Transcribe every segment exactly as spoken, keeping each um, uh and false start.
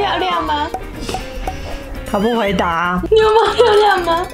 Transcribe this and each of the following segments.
漂亮吗？ 他不回答。 牛妈漂亮吗？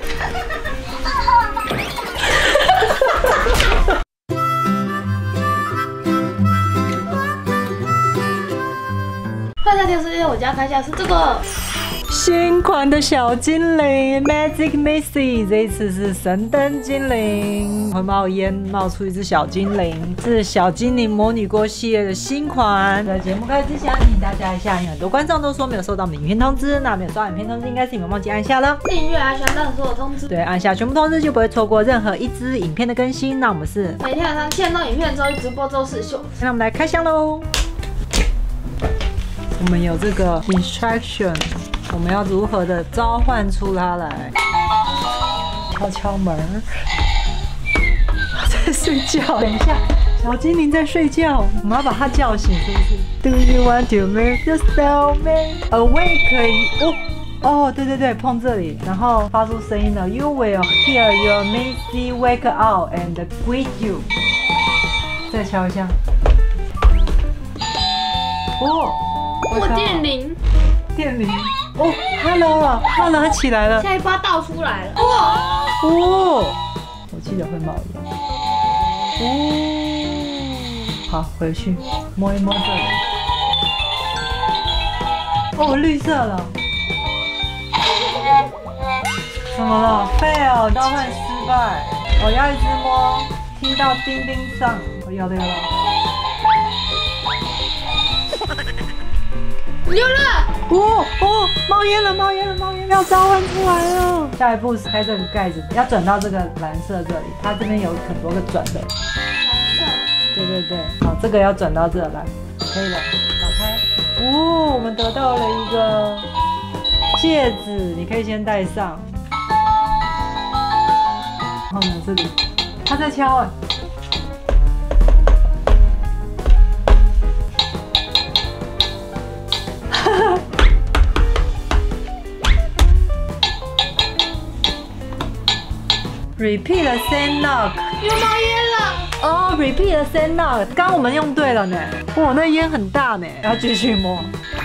快下电视机，我家开价是这个。 新款的小精灵 Magic Missy， 这一次是神灯精灵，会冒烟冒出一只小精灵，是小精灵魔女锅系列的新款。在节目开始之前，提醒大家一下，有很多观众都说没有收到我们的影片通知，那没有收到影片通知，应该是你们忘记按下了订阅啊，想让所有通知。 对，按下全部通知就不会错过任何一支影片的更新。那我们是每天晚上七点钟影片周一直播周四秀。 那我们来开箱喽。我们有这个 instruction。 我们要如何的召唤出它来？敲敲门，它在睡觉。等一下，小精灵在睡觉，我们要把它叫醒，是不是 ？Do you want to make the snowman awake？ 哦哦，对对对，碰这里，然后发出声音了。You will hear your Missy wake up and greet you。再敲一下。哦， 我电铃。 电铃哦 ，Hello 了 ，Hello 起来了， 下一波倒出来了，哇哦，我记得会冒烟，哦，好，回去摸一摸这里，哦，绿色了，怎么了 ？fail， 召唤失败，我要一直摸，听到叮叮上，我要这个了。 有了！ 哦哦，冒烟了，冒烟了，冒烟要召唤出来了。下一步是开这个盖子，要转到这个蓝色这里，它这边有很多个转的。蓝色。对对对，好，这个要转到这来，可以了，打开。哦，我们得到了一个戒指，你可以先戴上。然后呢，这里，它在敲哎。 Repeat the same knock， 又冒烟了。 哦 ，Repeat the same knock， 刚刚我们用对了呢。哇，那烟很大呢，要继续摸。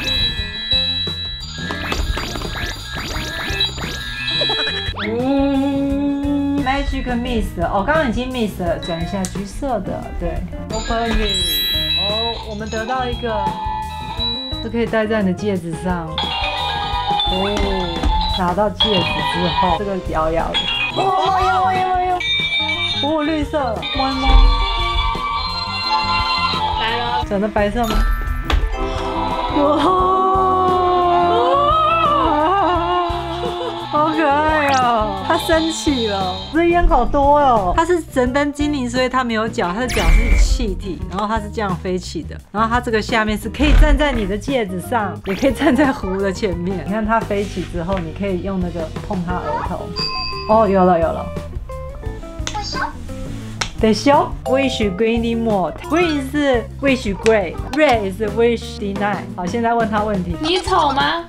嗯 ，Magic Miss， 哦，刚刚已经 miss 了，转一下橘色的，对 ，Open it。哦，我们得到一个，这可以戴在你的戒指上。哦，拿到戒指之后，这个摇摇的。 哦，冒烟，冒烟，冒烟！哦，绿色，摸一摸。 来了， 转到白色吗？哇，好可爱哦！它升起了，这烟好多哦。它是神灯精灵，所以它没有脚，它的脚是气体，然后它是这样飞起的。然后它这个下面是可以站在你的戒指上，也可以站在壶的前面。你看它飞起之后，你可以用那个碰它额头。 哦，有了有了。得修 ，wish greeny more。green 是 wish great，red 是 wish deny。好，现在问他问题。 你丑吗？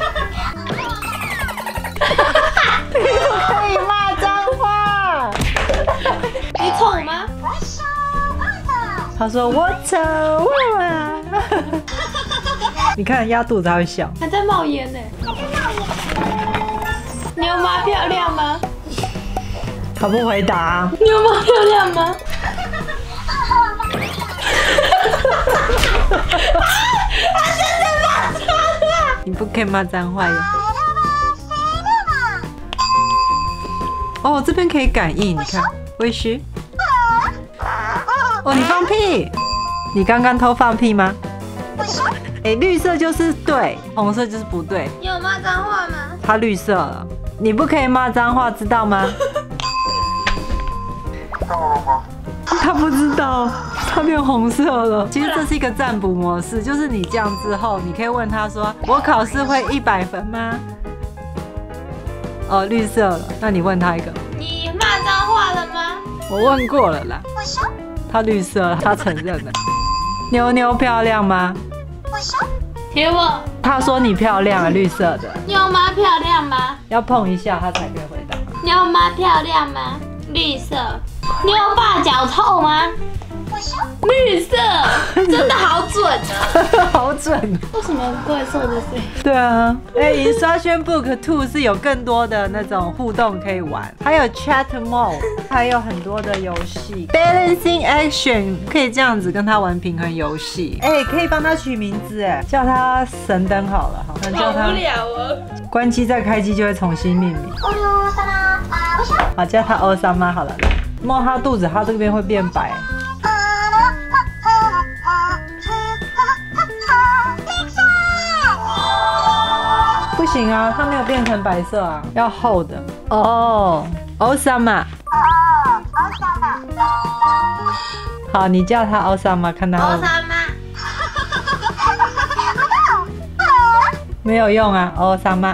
你不可以骂脏话。 你丑吗？ 他说我丑啊。你看压肚子还会笑。 还在冒烟呢。 牛妈漂亮吗？ 他不回答。 牛妈漂亮吗？他真的骂脏话！ 你不可以骂脏话呀。哦，这边可以感应，你看，微许。哦，你放屁！你刚刚偷放屁吗？哎，绿色就是对，红色就是不对。 你有骂脏话吗？ 它绿色了。 你不可以骂脏话，知道吗？他不知道，他变红色了。其实这是一个占卜模式，就是你这样之后，你可以问他说：“我考试会一百分吗？”哦，绿色了，那你问他一个。 你骂脏话了吗？ 我问过了啦。他绿色了，他承认了。妞妞漂亮吗？ 贴我。 他说你漂亮啊，绿色的。 妞妈漂亮吗？ 要碰一下他才可以回答。 妞妈漂亮吗？绿色。妞爸脚臭吗？妞绿色，真的好准啊！ 好准。 为什么怪兽的声音？ 对啊，哎 ，Instruction Book Two 是有更多的那种互动可以玩，还有 Chat Mode， 还有很多的游戏 ，Balancing Action 可以这样子跟他玩平衡游戏。哎，可以帮他取名字，哎，叫他神灯好了，好，那叫他。 好无聊哦。 关机再开机就会重新命名。好，叫他欧萨妈好了，来摸他肚子，他这边会变白。不行啊，它没有变成白色啊，要厚的。哦，欧萨玛。好，你叫他欧萨玛，看他。 欧萨玛。 没有用啊，欧萨玛。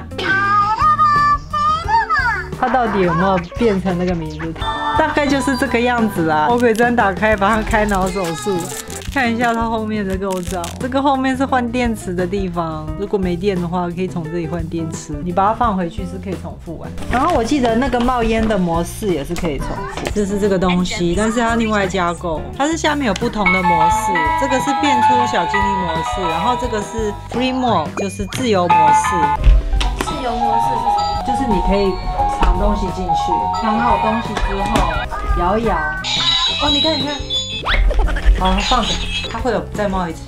它到底有没有变成那个名字？大概就是这个样子啦。魔鬼针打开，把它开脑手术。看一下它后面的构造，这个后面是换电池的地方。如果没电的话，可以从这里换电池。你把它放回去是可以重复玩。然后我记得那个冒烟的模式也是可以重复。这是这个东西，但是它另外加购，它是下面有不同的模式。这个是变出小精灵模式，然后这个是 Free Mode， 就是自由模式。 自由模式是什么？ 就是你可以藏东西进去，藏好东西之后摇一摇。哦，你看，你看。好，放着，它会有再冒一次。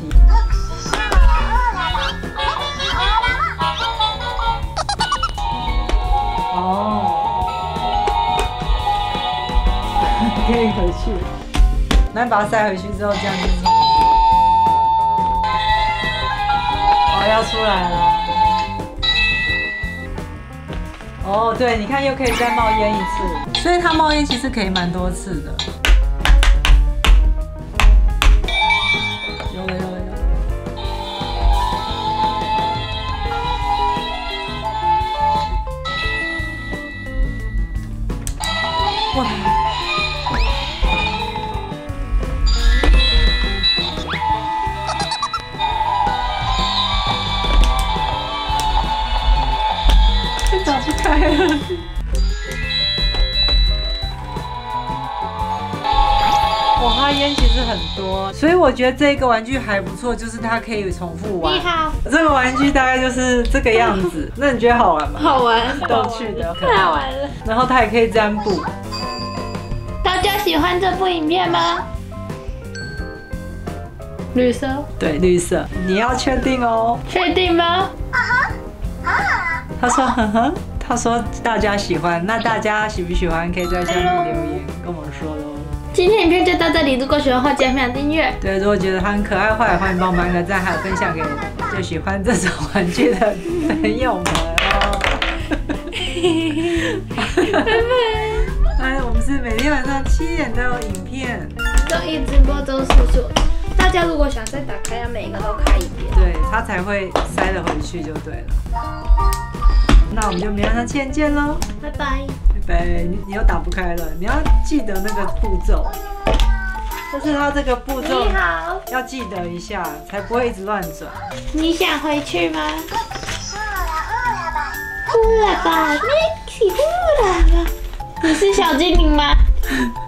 哦，可以回去。那你把它塞回去之后，这样就走。哦，要出来了。哦，对，你看又可以再冒烟一次，所以它冒烟其实可以蛮多次的。有了有了有了！哇！太早就开了。哇，它烟其实很多，所以我觉得这个玩具还不错，就是它可以重复玩。 你好， 这个玩具大概就是这个样子。那你觉得好玩吗？ 好玩， 逗趣的， 太好玩了。 然后它也可以占卜。 大家喜欢这部影片吗？绿色。 对，绿色。你要确定哦。 确定吗？ 他说呵呵，他说大家喜欢，那大家喜不喜欢可以在下面留言跟我们说喽。 今天影片就到这里，如果喜欢的话，记得分享订阅。 对，如果觉得它很可爱的话，也欢迎帮我们按个赞，还有分享给就喜欢这种玩具的朋友们哦。拜拜。哎，我们是每天晚上七点都有影片， 周一直播，周四做。大家如果想再打开，要每一个都开一遍， 对，它才会塞得回去就对了。那我们就明天晚上七点见喽， 拜拜。 拜拜。你你又打不开了，你要记得那个步骤，就是它这个步骤你好， 要记得一下，才不会一直乱转。 你想回去吗？呼啦吧，Mixi 呼啦吧。你是小精灵吗？